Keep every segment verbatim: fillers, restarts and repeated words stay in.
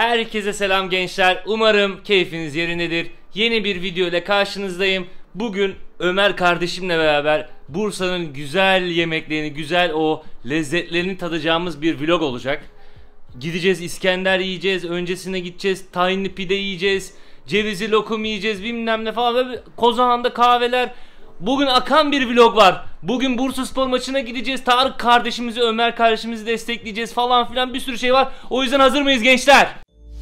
Herkese selam gençler. Umarım keyfiniz yerindedir. Yeni bir video ile karşınızdayım. Bugün Ömer kardeşimle beraber Bursa'nın güzel yemeklerini, güzel o lezzetlerini tadacağımız bir vlog olacak. Gideceğiz, İskender yiyeceğiz, öncesine gideceğiz, tahinli pide yiyeceğiz, cevizli lokum yiyeceğiz, bilmem ne falan, böyle Kozan'da kahveler. Bugün akan bir vlog var. Bugün Bursaspor maçına gideceğiz. Tarık kardeşimizi, Ömer kardeşimizi destekleyeceğiz falan filan, bir sürü şey var. O yüzden hazır mıyız gençler?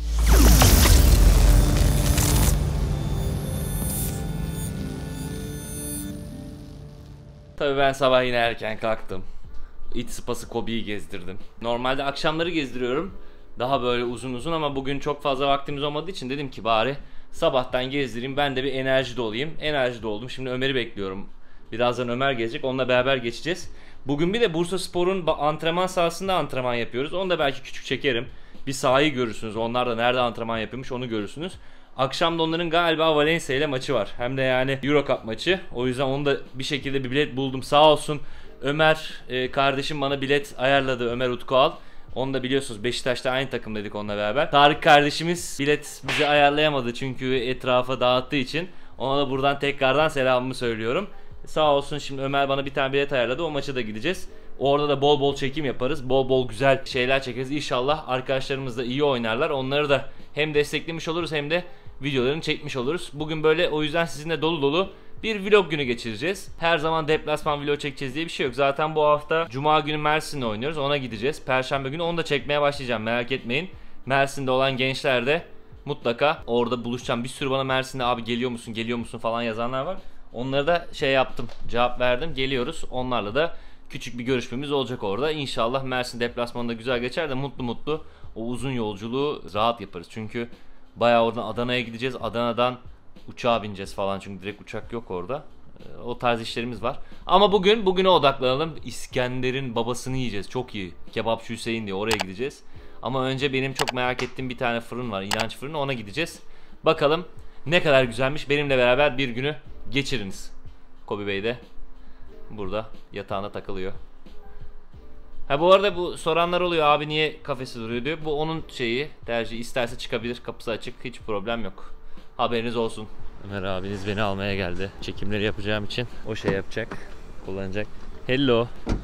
Tabii ben sabah yine erken kalktım. İç sıpası Kobe'yi gezdirdim. Normalde akşamları gezdiriyorum. Daha böyle uzun uzun, ama bugün çok fazla vaktimiz olmadığı için dedim ki bari sabahtan gezdireyim. Ben de bir enerji dolayım. Enerji doldum. Şimdi Ömer'i bekliyorum. Birazdan Ömer gelecek. Onunla beraber geçeceğiz. Bugün bir de Bursaspor'un antrenman sahasında antrenman yapıyoruz. Onu da belki küçük çekerim. Bir sahayı görürsünüz. Onlar da nerede antrenman yapıyormuş onu görürsünüz. Akşam da onların galiba Valencia ile maçı var. Hem de yani Euro Cup maçı. O yüzden onu da bir şekilde bir bilet buldum. Sağ olsun Ömer e, kardeşim bana bilet ayarladı. Ömer Utkual. Onu da biliyorsunuz, Beşiktaş'ta aynı takımdaydık onunla beraber. Tarık kardeşimiz bilet bizi ayarlayamadı çünkü etrafa dağıttığı için. Ona da buradan tekrardan selamımı söylüyorum. Sağ olsun, şimdi Ömer bana bir tane bilet ayarladı. O maça da gideceğiz. Orada da bol bol çekim yaparız. Bol bol güzel şeyler çekeriz. İnşallah arkadaşlarımız da iyi oynarlar. Onları da hem desteklemiş oluruz hem de videolarını çekmiş oluruz. Bugün böyle, o yüzden sizinle dolu dolu bir vlog günü geçireceğiz. Her zaman deplasman vlog çekeceğiz diye bir şey yok. Zaten bu hafta Cuma günü Mersin'de oynuyoruz. Ona gideceğiz. Perşembe günü onu da çekmeye başlayacağım. Merak etmeyin. Mersin'de olan gençler de mutlaka orada buluşacağım. Bir sürü bana Mersin'de abi geliyor musun, geliyor musun falan yazanlar var. Onlara da şey yaptım. Cevap verdim. Geliyoruz. Onlarla da küçük bir görüşmemiz olacak orada. İnşallah Mersin deplasmanında güzel geçer de mutlu mutlu o uzun yolculuğu rahat yaparız. Çünkü bayağı oradan Adana'ya gideceğiz. Adana'dan uçağa bineceğiz falan, çünkü direkt uçak yok orada. O tarz işlerimiz var. Ama bugün bugüne odaklanalım. İskender'in babasını yiyeceğiz. Çok iyi. Kebapçı Hüseyin diye, oraya gideceğiz. Ama önce benim çok merak ettiğim bir tane fırın var. İnanç fırını, ona gideceğiz. Bakalım ne kadar güzelmiş. Benimle beraber bir günü geçiriniz. Kobe Bey de burada yatağında takılıyor. Ha bu arada bu soranlar oluyor, abi niye kafesi duruyor diyor. Bu onun şeyi, tercihi. İsterse çıkabilir, kapısı açık, hiç problem yok. Haberiniz olsun. Ömer abiniz beni almaya geldi. Çekimleri yapacağım için o şey yapacak, kullanacak. Hello.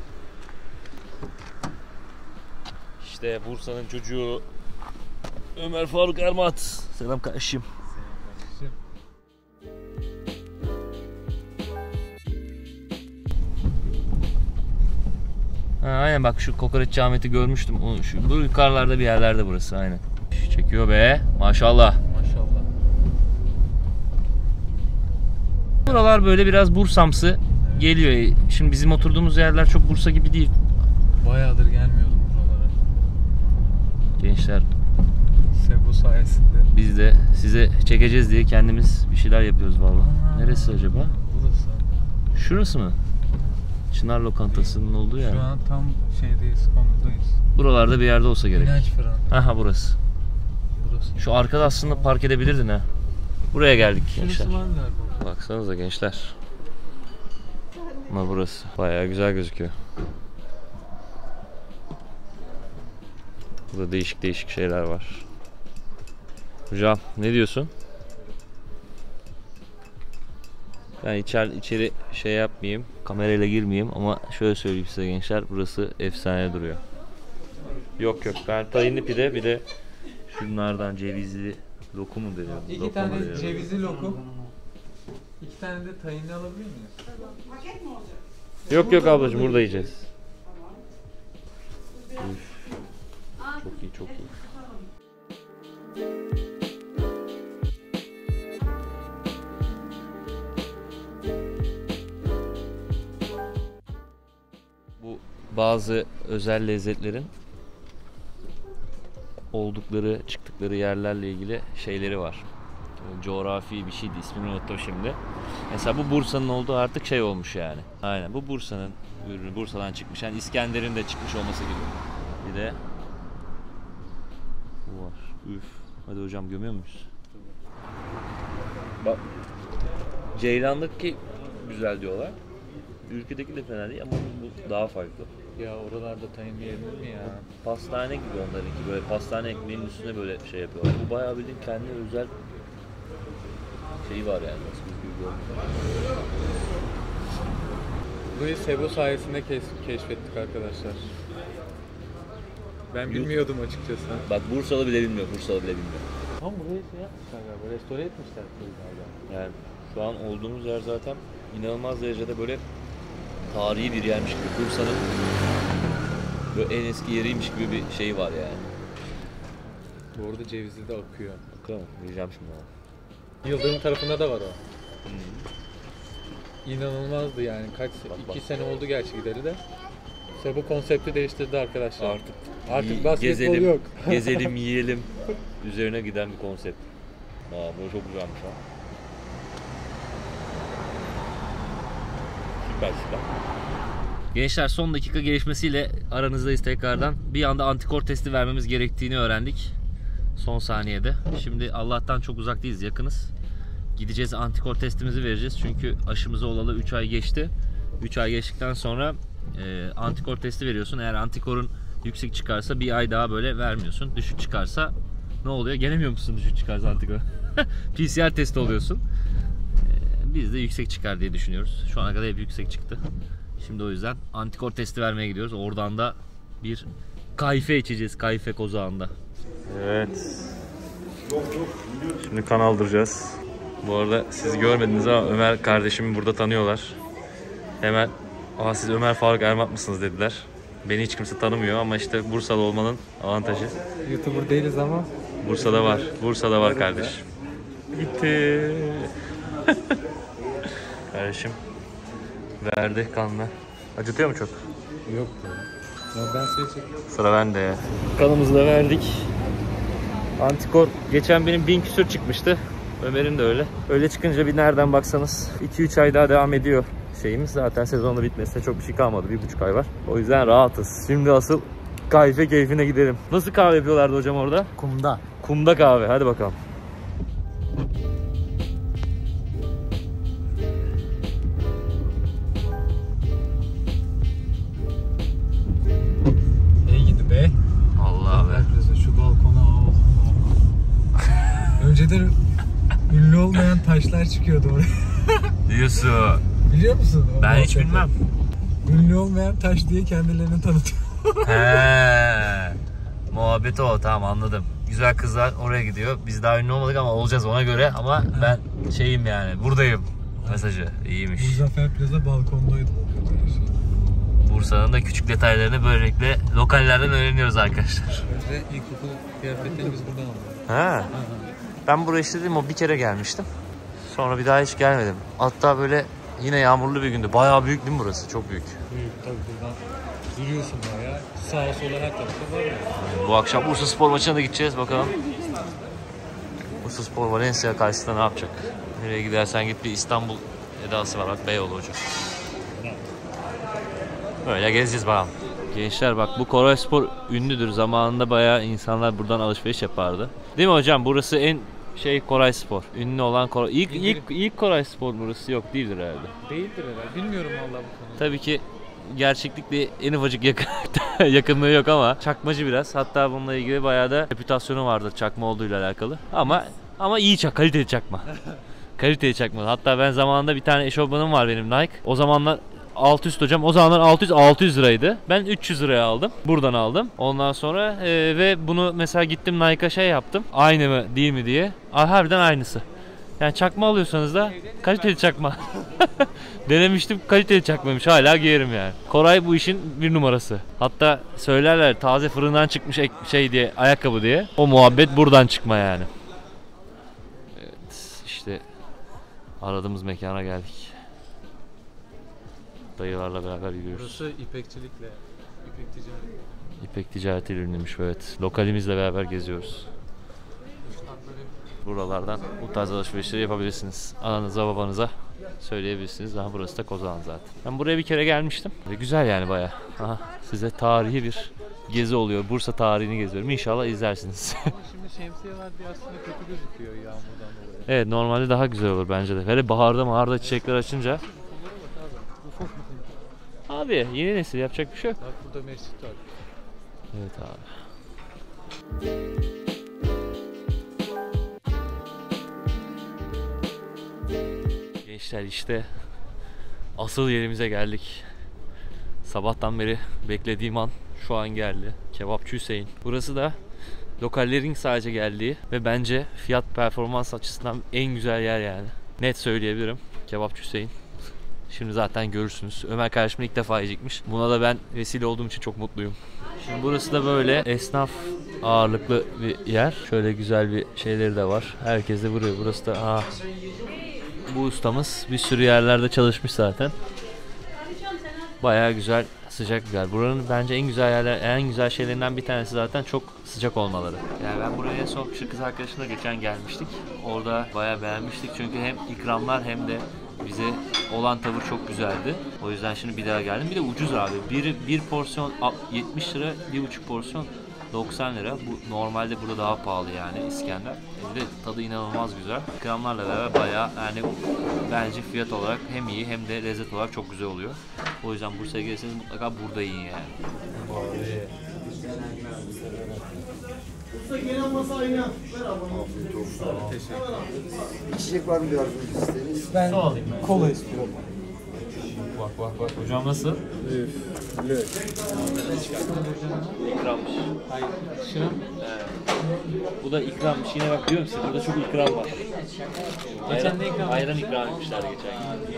İşte Bursa'nın çocuğu Ömer Faruk Ermat. Selam kardeşim. Ha, aynen bak, şu kokoreç Ahmet'i görmüştüm. O, şu, bu yukarılarda bir yerlerde burası, aynen. Çekiyor be. Maşallah. Maşallah. Buralar böyle biraz Bursamsı, evet, geliyor. Şimdi bizim oturduğumuz yerler çok Bursa gibi değil. Bayağıdır gelmiyordum buralara. Gençler. Sebo sayesinde. Biz de size çekeceğiz diye kendimiz bir şeyler yapıyoruz vallahi. Neresi acaba? Burası. Şurası mı? Çınar Lokantası'nın olduğu yer. Şu an tam şeydeyiz, konudayız. Buralarda bir yerde olsa gerek. İnanç fırını. Aha burası. Burası. Şu arkada aslında park edebilirdin ha. Buraya geldik gençler. Şurası var galiba. Baksanıza gençler. Ama burası bayağı güzel gözüküyor. Burada değişik değişik şeyler var. Hocam ne diyorsun? Ben içeri, içeri şey yapmayayım, kamerayla girmeyeyim, ama şöyle söyleyeyim size gençler, burası efsane duruyor. Yok yok, ben tahinli pide, bir de şunlardan cevizli lokum mu deniyor? İki lokum tane deniyor. cevizli lokum. İki tane de tahinli alabilir miyiz? Paket mi olacak? Yok yok ablacığım, burada yiyeceğiz. Üf. Çok iyi, çok iyi. Bu bazı özel lezzetlerin oldukları, çıktıkları yerlerle ilgili şeyleri var. Coğrafi bir şeydi, ismini unuttum şimdi. Mesela bu Bursa'nın olduğu artık şey olmuş yani. Aynen, bu Bursa'nın ürünü, Bursa'dan çıkmış. Yani İskender'in de çıkmış olması gibi. Bir de bu var. Üf. Hadi hocam, gömüyor muyuz? Bak. Ceylanlık ki güzel diyorlar. Ülkedeki de fena değil ama bu daha farklı. Ya oralarda tayin yenir mi ya? Pastane gibi onlarınki, böyle pastane ekmeğinin üstüne böyle şey yapıyorlar. Bu bayağı bildiğin kendi özel şeyi var yani. Nasıl bir gibi görünüyor. Burayı Sebo sayesinde kes- keşfettik arkadaşlar. Ben bilmiyordum açıkçası. Bak Bursalı bile bilmiyor, Bursalı bile bilmiyor. Ama burayı şey yapmışlar galiba, restore etmişler galiba. Yani şu an olduğumuz yer zaten inanılmaz derecede böyle tarihi bir yermiş gibi. Bursa'nın böyle en eski yeriymiş gibi bir şey var yani. Bu arada cevizi de akıyor. Bakalım, yiyeceğim şimdi onu. Yıldırım tarafında da var o. Hmm. İnanılmazdı yani. Kaç Bak, iki bak. sene oldu gerçi gideri de. Sebo konsepti değiştirdi arkadaşlar. Artık Artık yi- basketbol gezelim, yok. gezelim, yiyelim üzerine giden bir konsept. Aa, bu çok güzelmiş ha. Süper süper. Gençler son dakika gelişmesiyle aranızdayız tekrardan. Bir anda antikor testi vermemiz gerektiğini öğrendik. Son saniyede. Şimdi Allah'tan çok uzak değiliz, yakınız. Gideceğiz, antikor testimizi vereceğiz. Çünkü aşımızı olalı üç ay geçti. üç ay geçtikten sonra e, antikor testi veriyorsun. Eğer antikorun yüksek çıkarsa bir ay daha böyle vermiyorsun. Düşük çıkarsa ne oluyor? Gelemiyor musun düşük çıkarsa antikor? P C R testi oluyorsun. E, biz de yüksek çıkar diye düşünüyoruz. Şu ana kadar hep yüksek çıktı. Şimdi o yüzden antikor testi vermeye gidiyoruz. Oradan da bir kayfe içeceğiz. Kayfe kozağında. Evet. Şimdi kan aldıracağız. Bu arada siz görmediniz ama Ömer kardeşimi burada tanıyorlar. Hemen "Aa, siz Ömer Faruk Ermat mısınız?" dediler. Beni hiç kimse tanımıyor ama işte Bursalı olmanın avantajı. YouTuber değiliz ama. Bursa'da var. Bursa'da var kardeşim. Gitti. Kardeşim verdi kanını. Acıtıyor mu çok? Yok ya. Ya ben seni çekeyim. Sıra bende ya. Kanımızı da verdik. Antikor geçen benim bin küsür çıkmıştı. Ömer'in de öyle. Öyle çıkınca bir nereden baksanız iki üç ay daha devam ediyor şeyimiz. Zaten sezonda bitmesine çok bir şey kalmadı. bir buçuk ay var. O yüzden rahatız. Şimdi asıl kayfe keyfine gidelim. Nasıl kahve yapıyorlardı hocam orada? Kumda. Kumda kahve. Hadi bakalım. İyi gidi be. Allah be. Herkese şu balkona. Oh, oh. Önceden ünlü olmayan taşlar çıkıyordu oraya. Diyorsun. Biliyor musun? o Ben hiç muhabbeti? bilmem. Ünlü olmayan taş diye kendilerini tanıtıyor. He. Muhabbeti o, tamam anladım. Güzel kızlar oraya gidiyor. Biz daha ünlü olmadık ama olacağız ona göre. Ama ben şeyim yani, buradayım mesajı. İyiymiş. Muzaffer Plaza balkondaydı. Bursa'nın da küçük detaylarını böylelikle lokallerden öğreniyoruz arkadaşlar. Önce ilkokul kıyafetlerini biz buradan aldık. Ha. Ben buraya işte dedim, o bir kere gelmiştim. Sonra bir daha hiç gelmedim. Hatta böyle yine yağmurlu bir gündü. Bayağı büyük değil mi burası? Çok büyük. Büyük tabii buradan yürüyorsun bayağı. Sağa sola her tarafta var ya. Bu akşam Bursa Spor maçına da gideceğiz bakalım. Bursa Spor Valencia karşısında ne yapacak? Nereye gidersen git bir İstanbul edası var. Bak Beyoğlu hocam. Öyle gezeceğiz bakalım. Gençler bak, bu Koray Spor ünlüdür. Zamanında bayağı insanlar buradan alışveriş yapardı. Değil mi hocam? Burası en şey Koray Spor. Ünlü olan Koray. İlk, ilk, ilk Koray Spor burası yok değildir herhalde. Değildir herhalde. Bilmiyorum vallahi bu konuda. Tabii ki gerçeklikle en ufacık yakın, yakınlığı yok ama çakmacı biraz. Hatta bununla ilgili bayağı da reputasyonu vardır çakma olduğuyla alakalı. Ama ama iyi çak, kaliteli çakma. Kaliteli çakma. Hatta ben zamanında bir tane eşofmanım var benim, Nike. O zamanlar alt üst hocam. O zamanlar altı yüz altı yüz liraydı. Ben üç yüz liraya aldım. Buradan aldım. Ondan sonra e, ve bunu mesela gittim Nike'a şey yaptım. Aynı mı değil mi diye. Aa, harbiden aynısı. Yani çakma alıyorsanız da kaliteli çakma. Denemiştim, kaliteli çakmamış. Hala giyerim yani. Koray bu işin bir numarası. Hatta söylerler taze fırından çıkmış ek, şey diye, ayakkabı diye. O muhabbet buradan çıkma yani. Evet, işte aradığımız mekana geldik. Dayılarla beraber yürüyoruz. Burası ipekçilikle, ipek ticareti. İpek ticaretiyle ünlüymüş, evet. Lokalimizle beraber geziyoruz. Buralardan bu tarz alışverişleri yapabilirsiniz. Ananıza babanıza söyleyebilirsiniz. Daha burası da Kozağan zaten. Ben buraya bir kere gelmiştim. Ve güzel yani bayağı. Aha, size tarihi bir gezi oluyor. Bursa tarihini geziyorum. İnşallah izlersiniz. Ama şimdi şemsiyeler bir aslında kötü gözüküyor yağmurdan dolayı. Evet, normalde daha güzel olur bence de. Hele baharda maharda çiçekler açınca. Abi abi. Yeni nesil, yapacak bir şey yok. Bak burada mescit var. Evet abi. Gençler işte asıl yerimize geldik. Sabahtan beri beklediğim an şu an geldi. Kebapçı Hüseyin. Burası da lokallerin sadece geldiği ve bence fiyat performans açısından en güzel yer yani. Net söyleyebilirim. Kebapçı Hüseyin. Şimdi zaten görürsünüz. Ömer kardeşim ilk defa yiyecekmiş. Buna da ben vesile olduğum için çok mutluyum. Şimdi burası da böyle esnaf ağırlıklı bir yer. Şöyle güzel bir şeyleri de var. Herkes de buraya. Burası da aa, bu ustamız bir sürü yerlerde çalışmış zaten. Bayağı güzel, sıcak bir yer. Buranın bence en güzel yerler, en güzel şeylerinden bir tanesi zaten çok sıcak olmaları. Yani ben buraya en son şu kız arkadaşımla geçen gelmiştik. Orada bayağı beğenmiştik çünkü hem ikramlar hem de bize olan tavır çok güzeldi. O yüzden şimdi bir daha geldim. Bir de ucuz abi. Bir, bir porsiyon yetmiş lira, bir buçuk porsiyon doksan lira. Bu normalde burada daha pahalı yani İskender. Bir de tadı inanılmaz güzel. İkramlarla beraber bayağı yani bence fiyat olarak hem iyi hem de lezzet olarak çok güzel oluyor. O yüzden Bursa'ya gelirseniz mutlaka burada yiyin yani. Usta gelen masa aynı. Ver abi. Afiyet olsun. Teşekkür. İçecek var mı bir arzunuz isteğiniz? Ben Su alayım ben. kola istiyorum. Bak bak bak. Hocam nasıl? Üf. Lök. İkrammış. Hayır. Şıram. Evet. Bu da ikrammış. Yine bak diyorum size burada çok ikram var. Geçen de ikram Ayran ikram etmişler geçen gün.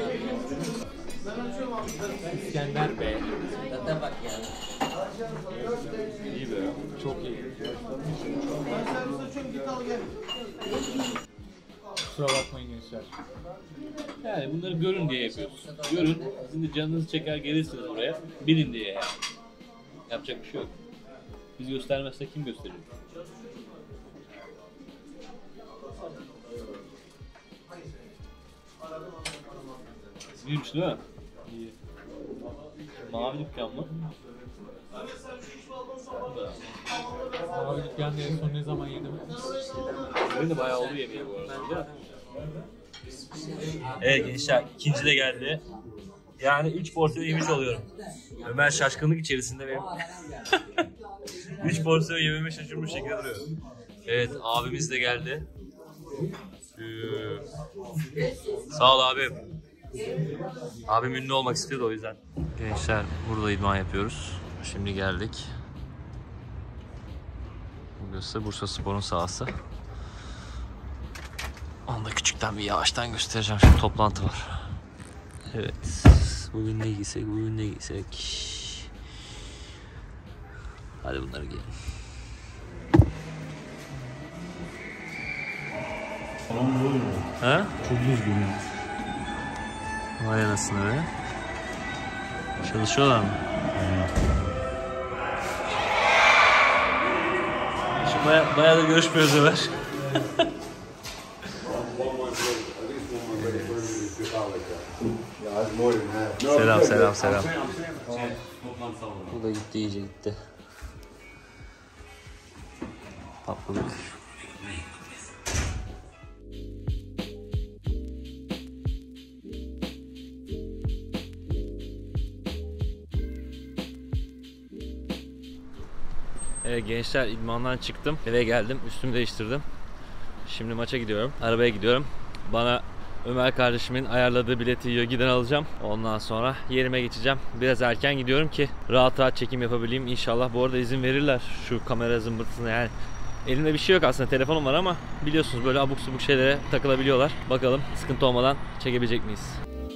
İskender Bey. Tadına bak ya. İyi be. Çok iyi. Kusura bakmayın gençler. Yani bunları görün diye yapıyoruz. Görün, sizin de canınızı çeker gelirsiniz buraya. Bilin diye yani. Yapacak bir şey yok. Biz göstermezsek kim gösterir? İyiymiş değil mi? İyi. Mavi dükkan mı? Abi dükkanı en son ne zaman yedim? Benim de bayağı oldu yemeği bu arada. Evet gençler, ikinci de geldi. Yani üç porsiyon yemiş oluyorum. Ömer şaşkınlık içerisinde benim. üç porsiyon yememe şaşırmış şekilde duruyor. Evet, abimiz de geldi. Ee, Sağ ol abim. Abim ünlü olmak istiyordu o yüzden. Gençler, burada idman yapıyoruz. Şimdi geldik. Burası Bursa Spor'un sahası. Onu da küçükten bir yavaştan göstereceğim. Şimdi toplantı var. Evet. Bugün ne giysek, bugün ne giysek. Hadi bunları giyelim. Ha? Çok düzgün ya. Vay anasını be. Çalışıyorlar mı? Şu baya, bayağı da görüşmüyoruz Ömer. Selam selam selam. Bu da gitti, iyice gitti. Patladık. Evet gençler, idmandan çıktım, eve geldim, üstümü değiştirdim. Şimdi maça gidiyorum, arabaya gidiyorum. Bana Ömer kardeşimin ayarladığı bileti Yogi'den alacağım. Ondan sonra yerime geçeceğim. Biraz erken gidiyorum ki rahat rahat çekim yapabileyim. İnşallah bu arada izin verirler şu kamera zımbırtısına. Yani elimde bir şey yok aslında, telefonum var ama biliyorsunuz böyle abuk subuk şeylere takılabiliyorlar. Bakalım sıkıntı olmadan çekebilecek miyiz?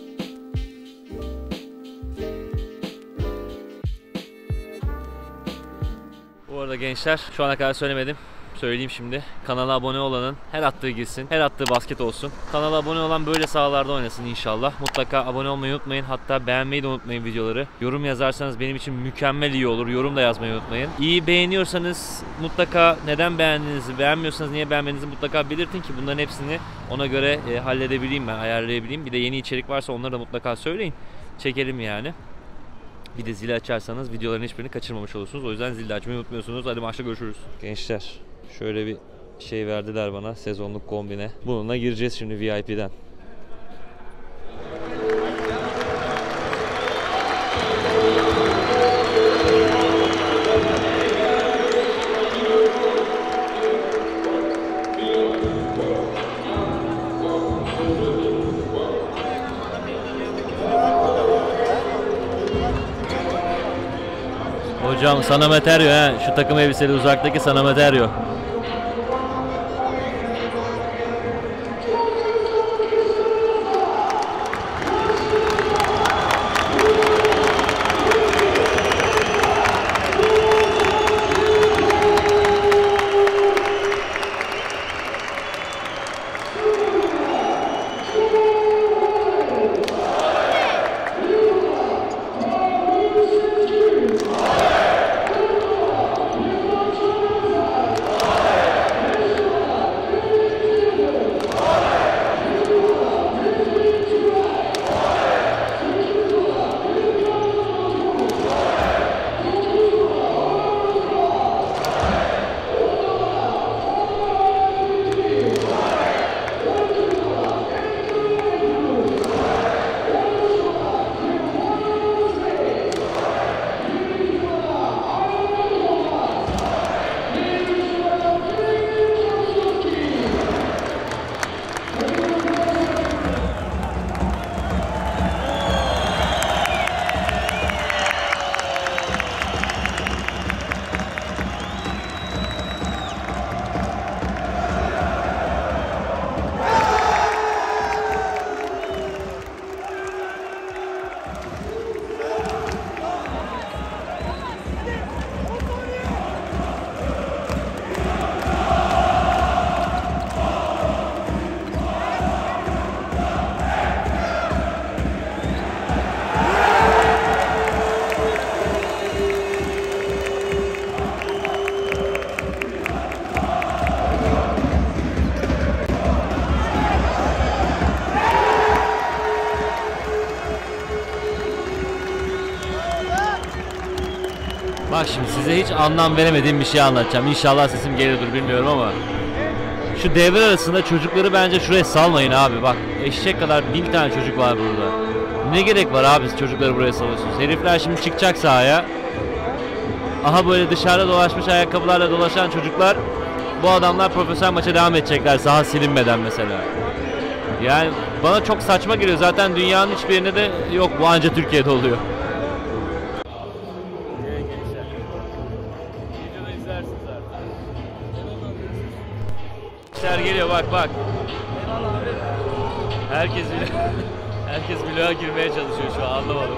Bu arada gençler, şu ana kadar söylemedim. Söyleyeyim şimdi. Kanala abone olanın her attığı gitsin, her attığı basket olsun. Kanala abone olan böyle sahalarda oynasın inşallah. Mutlaka abone olmayı unutmayın. Hatta beğenmeyi de unutmayın videoları. Yorum yazarsanız benim için mükemmel iyi olur. Yorum da yazmayı unutmayın. İyi beğeniyorsanız mutlaka neden beğendiğinizi, beğenmiyorsanız niye beğenmediğinizi mutlaka belirtin ki bunların hepsini ona göre e, halledebileyim ben, ayarlayabileyim. Bir de yeni içerik varsa onları da mutlaka söyleyin. Çekelim yani. Bir de zili açarsanız videoların hiçbirini kaçırmamış olursunuz. O yüzden zili açmayı unutmuyorsunuz. Hadi maçta görüşürüz. Gençler, şöyle bir şey verdiler bana, sezonluk kombine. Bununla gireceğiz şimdi V I P'den. Hocam San Emeterio he. Şu takım elbiseli uzaktaki San Emeterio. Bak şimdi size hiç anlam veremediğim bir şey anlatacağım. İnşallah sesim geliyordur bilmiyorum ama. Şu devre arasında çocukları bence şuraya salmayın abi. Bak eşek kadar bin tane çocuk var burada. Ne gerek var abi çocukları buraya salıyorsunuz? Herifler şimdi çıkacak sahaya. Aha böyle dışarıda dolaşmış ayakkabılarla dolaşan çocuklar. Bu adamlar profesyonel maça devam edecekler saha silinmeden mesela. Yani bana çok saçma geliyor. Zaten dünyanın hiçbir yerinde de yok. Bu anca Türkiye'de oluyor. İşler geliyor bak bak. Herkes herkes vloga girmeye çalışıyor şu an, anlamadım.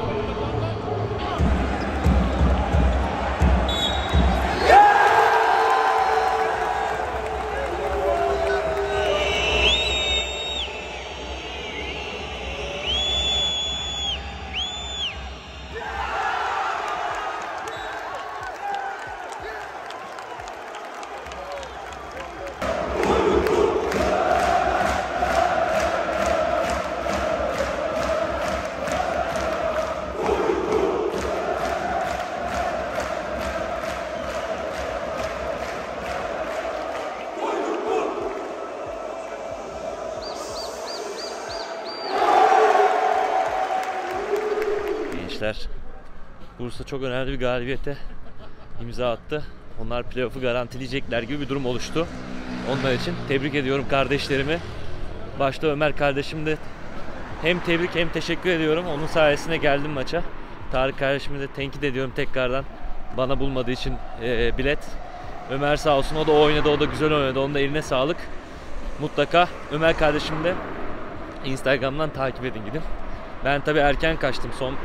Bursa çok önemli bir galibiyete imza attı. Onlar playoff'u garantileyecekler gibi bir durum oluştu. Onlar için tebrik ediyorum kardeşlerimi. Başta Ömer kardeşim de hem tebrik hem teşekkür ediyorum. Onun sayesinde geldim maça. Tarık kardeşimi de tenkit ediyorum tekrardan. Bana bulmadığı için e, bilet. Ömer sağ olsun, o da oynadı, o da güzel oynadı. Onun da eline sağlık. Mutlaka Ömer kardeşimi de Instagram'dan takip edin gidin. Ben tabii erken kaçtım, son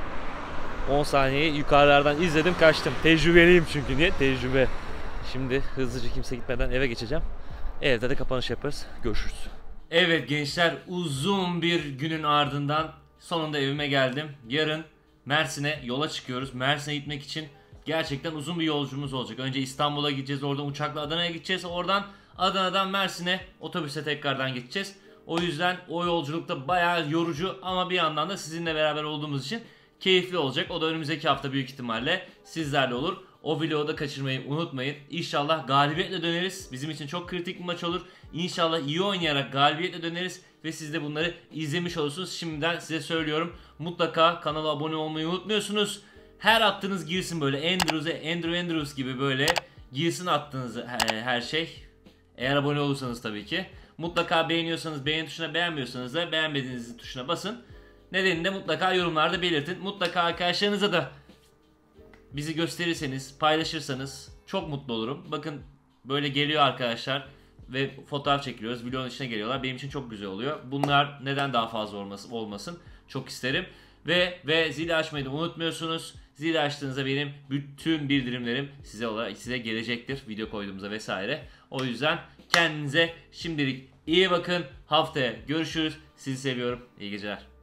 on saniyeyi yukarılardan izledim kaçtım. Tecrübeliyim çünkü. Niye? Tecrübe. Şimdi hızlıca kimse gitmeden eve geçeceğim. Evde de kapanış yaparız. Görüşürüz. Evet gençler, uzun bir günün ardından sonunda evime geldim. Yarın Mersin'e yola çıkıyoruz. Mersin'e gitmek için gerçekten uzun bir yolculuğumuz olacak. Önce İstanbul'a gideceğiz. Oradan uçakla Adana'ya gideceğiz. Oradan Adana'dan Mersin'e otobüse tekrardan gideceğiz. O yüzden o yolculukta bayağı yorucu ama bir yandan da sizinle beraber olduğumuz için keyifli olacak. O da önümüzdeki hafta büyük ihtimalle sizlerle olur. O vlogu da kaçırmayı unutmayın. İnşallah galibiyetle döneriz. Bizim için çok kritik bir maç olur. İnşallah iyi oynayarak galibiyetle döneriz ve siz de bunları izlemiş olursunuz. Şimdiden size söylüyorum. Mutlaka kanala abone olmayı unutmuyorsunuz. Her attığınız girsin böyle Andrews'e Andrew Andrews gibi böyle girsin attığınız her şey. Eğer abone olursanız tabii ki. Mutlaka beğeniyorsanız beğen tuşuna, beğenmiyorsanız da beğenmediğiniz tuşuna basın. Nedenini de mutlaka yorumlarda belirtin. Mutlaka arkadaşlarınıza da bizi gösterirseniz, paylaşırsanız çok mutlu olurum. Bakın böyle geliyor arkadaşlar ve fotoğraf çekiliyoruz. Vlogun içine geliyorlar. Benim için çok güzel oluyor. Bunlar neden daha fazla olmasın, olmasın çok isterim. Ve ve zili açmayı da unutmuyorsunuz. Zili açtığınızda benim bütün bildirimlerim size olarak size gelecektir. Video koyduğumuzda vesaire. O yüzden kendinize şimdilik iyi bakın. Haftaya görüşürüz. Sizi seviyorum. İyi geceler.